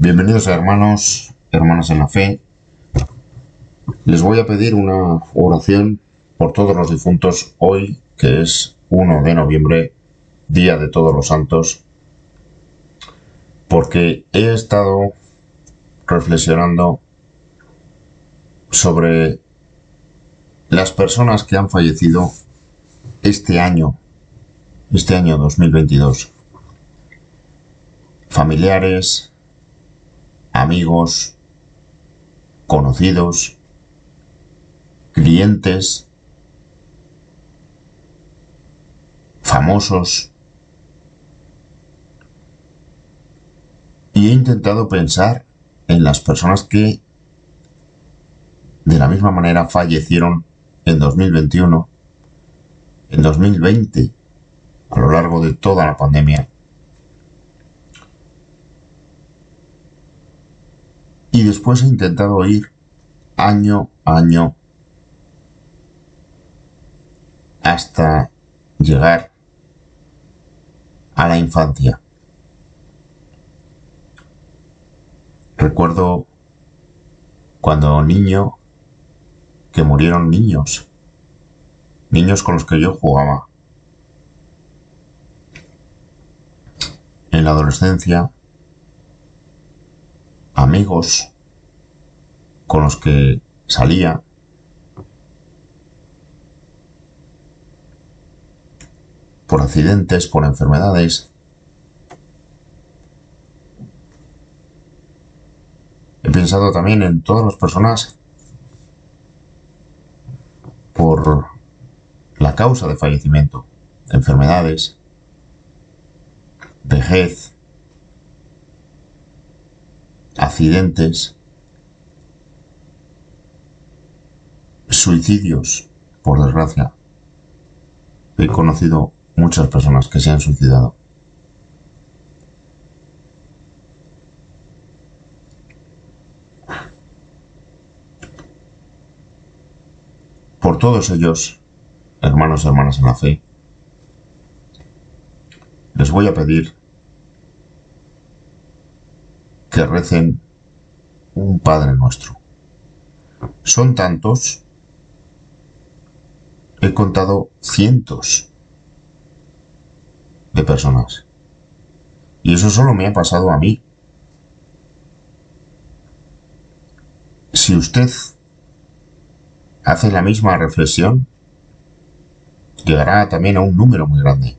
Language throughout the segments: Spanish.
Bienvenidos hermanos, hermanas en la fe. Les voy a pedir una oración por todos los difuntos hoy, que es 1 de noviembre, Día de Todos los Santos, porque he estado reflexionando sobre las personas que han fallecido este año 2022. Familiares, amigos, conocidos, clientes, famosos. Y he intentado pensar en las personas que de la misma manera fallecieron en 2021, en 2020, a lo largo de toda la pandemia. Y después he intentado ir año a año hasta llegar a la infancia. Recuerdo cuando niño que murieron niños con los que yo jugaba. En la adolescencia, amigos con los que salía. Por accidentes, por enfermedades. He pensado también en todas las personas por la causa de fallecimiento, enfermedades, vejez, accidentes, suicidios, por desgracia. He conocido muchas personas que se han suicidado. Por todos ellos, hermanos y hermanas en la fe, les voy a pedir que recen un Padre Nuestro. Son tantos, he contado cientos de personas. Y eso solo me ha pasado a mí. Si usted hace la misma reflexión, llegará también a un número muy grande.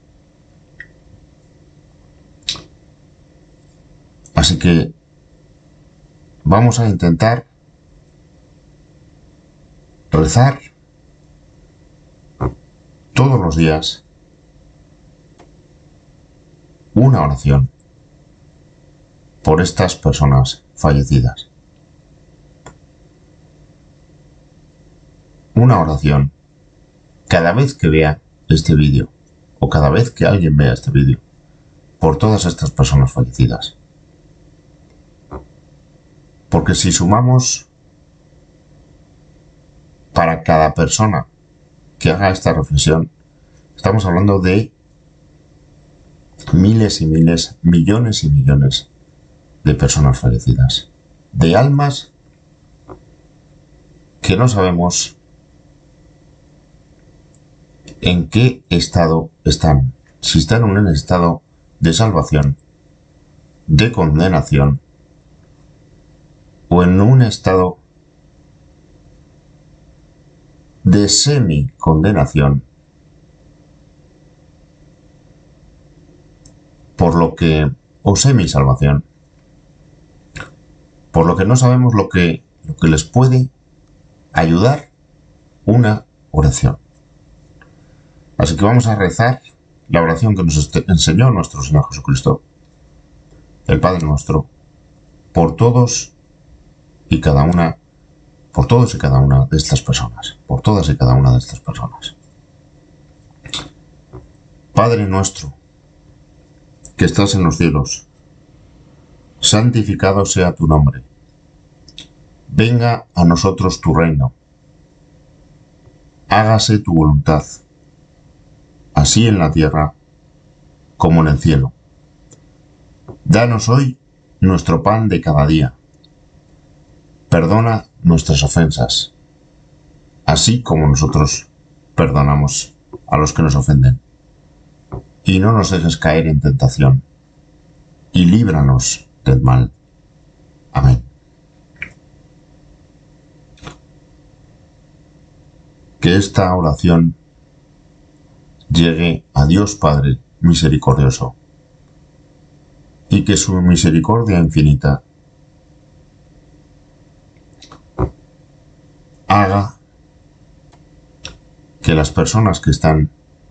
Así que vamos a intentar rezar todos los días una oración por estas personas fallecidas. Una oración cada vez que vea este vídeo o cada vez que alguien vea este vídeo por todas estas personas fallecidas. Porque si sumamos para cada persona que haga esta reflexión, estamos hablando de miles y miles, millones y millones de personas fallecidas, de almas que no sabemos en qué estado están, si están en un estado de salvación, de condenación, o en un estado de semi-condenación, o semi-salvación, por lo que no sabemos lo que les puede ayudar una oración. Así que vamos a rezar la oración que nos enseñó nuestro Señor Jesucristo, el Padre Nuestro, por todos y cada una de estas personas, por todas y cada una de estas personas. Padre nuestro, que estás en los cielos, santificado sea tu nombre. Venga a nosotros tu reino. Hágase tu voluntad, así en la tierra como en el cielo. Danos hoy nuestro pan de cada día. Perdona nuestras ofensas, así como nosotros perdonamos a los que nos ofenden. Y no nos dejes caer en tentación, y líbranos del mal. Amén. Que esta oración llegue a Dios Padre misericordioso, y que su misericordia infinita haga que las personas que están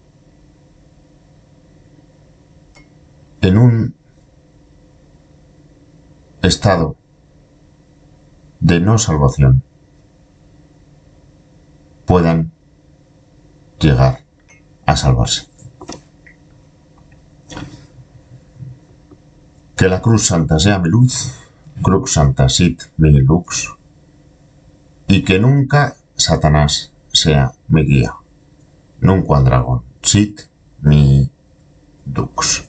en un estado de no salvación puedan llegar a salvarse. Que la cruz santa sea mi luz, crux santa sit mi lux, y que nunca Satanás sea mi guía. Nunca dragon sit mi dux.